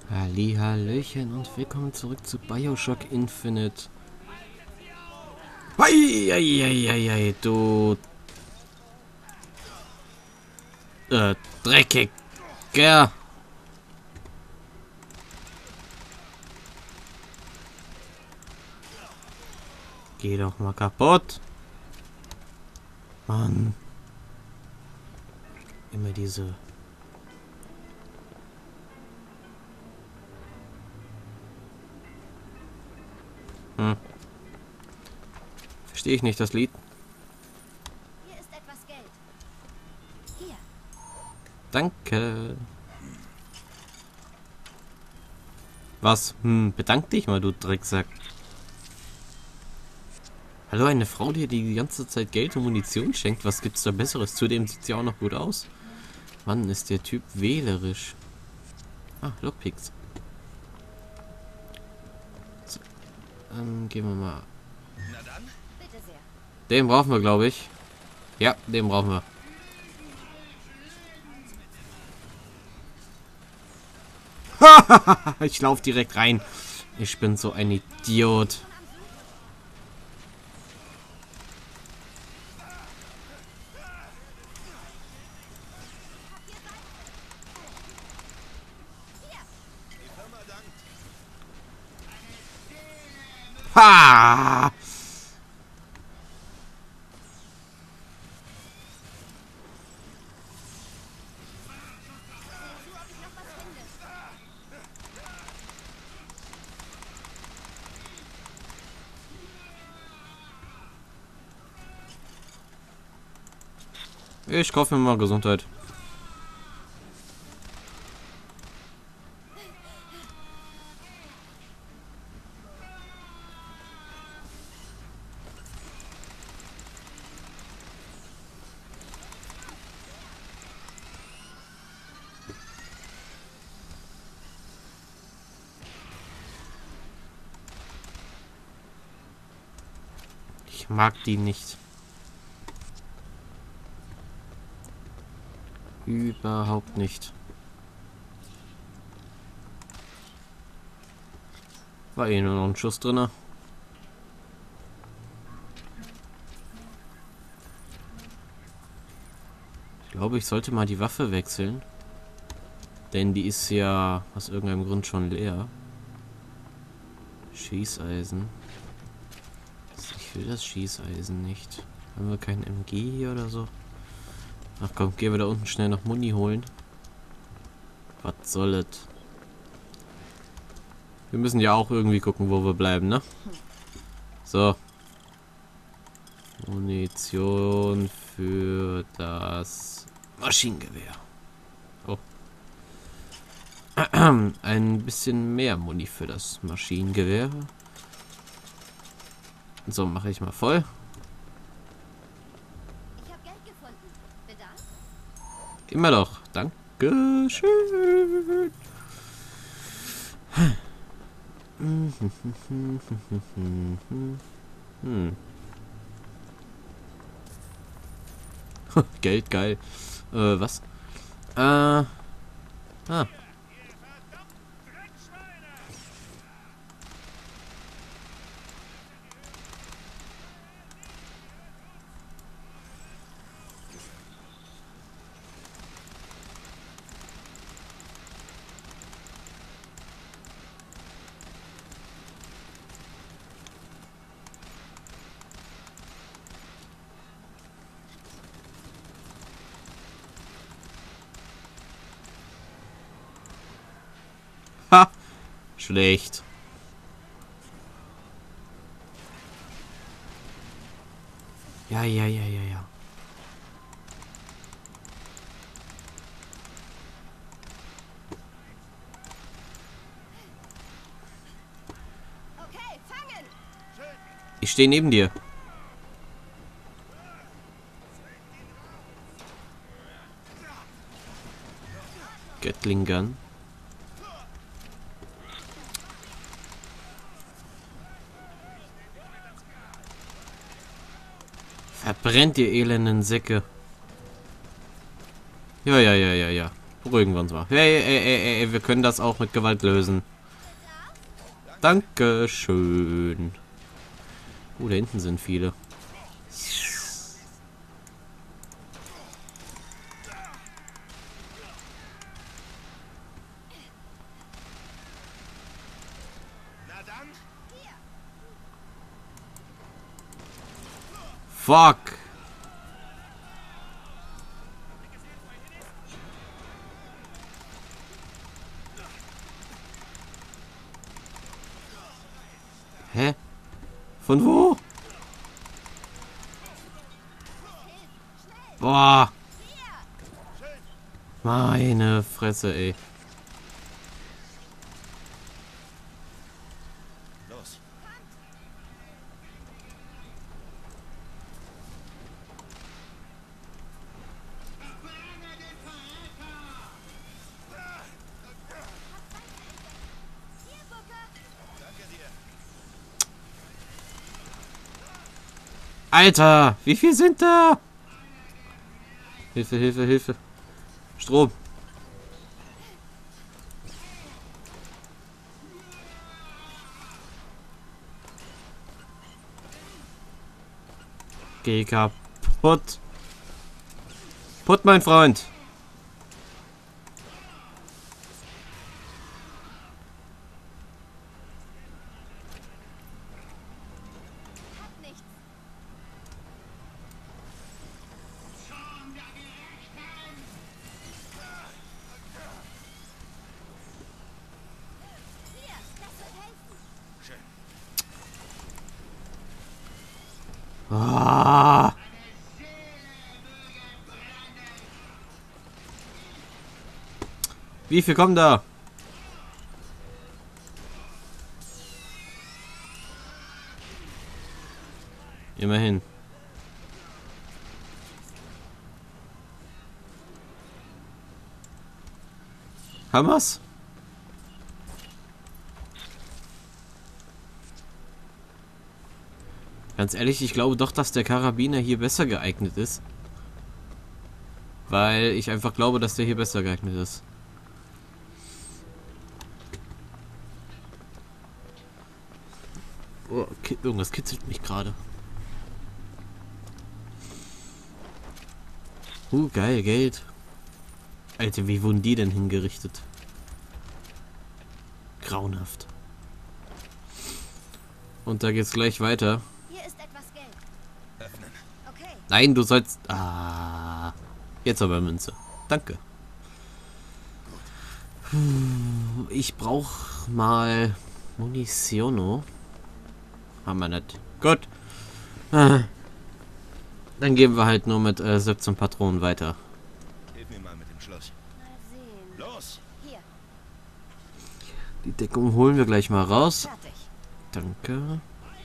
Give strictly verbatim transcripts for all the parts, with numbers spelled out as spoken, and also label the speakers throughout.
Speaker 1: Hallihallöchen und willkommen zurück zu BioShock Infinite. Eieieiei, du äh, Dreckiger. Geh doch mal kaputt. Mann. Immer diese... Hm. Verstehe ich nicht, das Lied.
Speaker 2: Hier ist etwas Geld. Hier.
Speaker 1: Danke. Was? Hm, bedank dich mal, du Drecksack. Hallo, eine Frau, die dir die ganze Zeit Geld und Munition schenkt. Was gibt's da Besseres? Zudem sieht sie auch noch gut aus. Mann, ist der Typ wählerisch. Ah, Lockpicks. So, ähm, gehen wir mal.
Speaker 2: Na dann. Bitte sehr.
Speaker 1: Den brauchen wir, glaube ich. Ja, den brauchen wir. Ich laufe direkt rein. Ich bin so ein Idiot. Ha! Ich kaufe mir mal Gesundheit. Ich mag die nicht. Überhaupt nicht. War eh nur noch ein Schuss drin. Ich glaube, ich sollte mal die Waffe wechseln. Denn die ist ja aus irgendeinem Grund schon leer. Schießeisen. Ich will das Schießeisen nicht. Haben wir kein M G hier oder so? Ach komm, gehen wir da unten schnell noch Muni holen. Was soll es? Wir müssen ja auch irgendwie gucken, wo wir bleiben, ne? So. Munition für das Maschinengewehr. Oh. Ein bisschen mehr Muni für das Maschinengewehr. So, mache ich mal voll.
Speaker 2: Ich habe Geld gefunden. Bedankt.
Speaker 1: Immer doch. Dankeschön. Hm. Geld, geil. Äh, was? Äh. Ah. Ha! Schlecht. Ja, ja, ja, ja, ja.
Speaker 2: Okay, fangen.
Speaker 1: Ich stehe neben dir. Gatling Gun. Verbrennt, ihr elenden Säcke. Ja, ja, ja, ja, ja. Beruhigen wir uns mal. Hey, ey, ey, ey, wir können das auch mit Gewalt lösen. Dankeschön. Oh, da hinten sind viele. Fuck. Hä? Von wo? Boah. Meine Fresse, ey.
Speaker 3: Los.
Speaker 1: Alter, wie viel sind da? Hilfe, Hilfe, Hilfe. Strom. Geh kaputt. Putt, mein Freund. Ah. Wie viel kommen da? Immerhin. Haben wir's? Ganz ehrlich, ich glaube doch, dass der Karabiner hier besser geeignet ist. Weil ich einfach glaube, dass der hier besser geeignet ist. Oh, irgendwas kitzelt mich gerade. Uh, geil, Geld. Alter, wie wurden die denn hingerichtet? Grauenhaft. Und da geht's gleich weiter.
Speaker 2: Hier ist etwas Geld.
Speaker 3: Öffnen.
Speaker 2: Okay.
Speaker 1: Nein, du sollst... Ah, jetzt aber Münze. Danke. Ich brauche mal Munition. Haben wir nicht. Gut. Dann gehen wir halt nur mit äh, siebzehn Patronen weiter.
Speaker 3: Hilf mir mal mit dem Schloss.
Speaker 2: Mal sehen.
Speaker 3: Los.
Speaker 2: Hier.
Speaker 1: Die Deckung holen wir gleich mal raus.
Speaker 2: Fertig.
Speaker 1: Danke.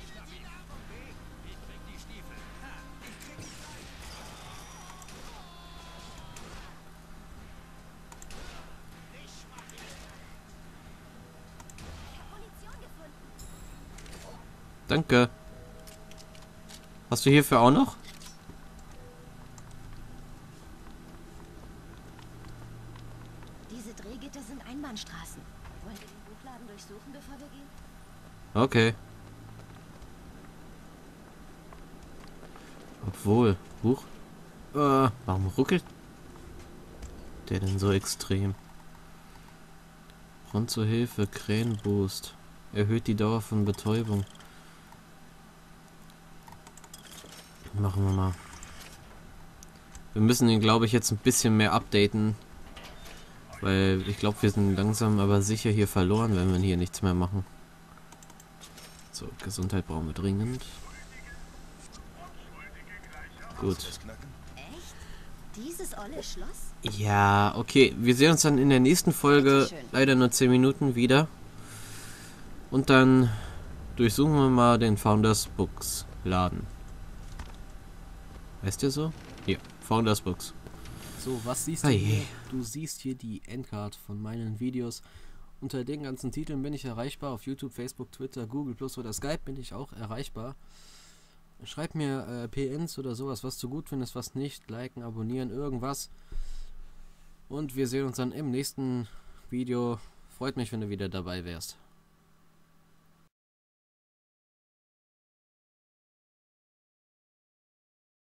Speaker 2: Munition gefunden.
Speaker 1: Danke. Hast du hierfür auch noch?
Speaker 2: Diese Drehgitter sind Einbahnstraßen. Wollen wir den Buchladen durchsuchen, bevor wir gehen?
Speaker 1: Okay. Obwohl. Huch. Äh, warum ruckelt der denn so extrem? Rund zur Hilfe. Krähenboost. Erhöht die Dauer von Betäubung. Machen wir mal. Wir müssen ihn, glaube ich, jetzt ein bisschen mehr updaten. Weil ich glaube, wir sind langsam aber sicher hier verloren, wenn wir hier nichts mehr machen. So, Gesundheit brauchen wir dringend. Gut.
Speaker 3: Das Knacken?
Speaker 2: Echt? Dieses olle Schloss?
Speaker 1: Ja, okay. Wir sehen uns dann in der nächsten Folge, leider nur zehn Minuten, wieder. Und dann durchsuchen wir mal den Founders Books Laden. Weißt du so? Hier, Founders Books. So, was siehst du hier? Du siehst hier die Endcard von meinen Videos. Unter den ganzen Titeln bin ich erreichbar. Auf YouTube, Facebook, Twitter, Google Plus oder Skype bin ich auch erreichbar. Schreib mir äh, P Ns oder sowas, was du gut findest, was nicht. Liken, abonnieren, irgendwas. Und wir sehen uns dann im nächsten Video. Freut mich, wenn du wieder dabei wärst.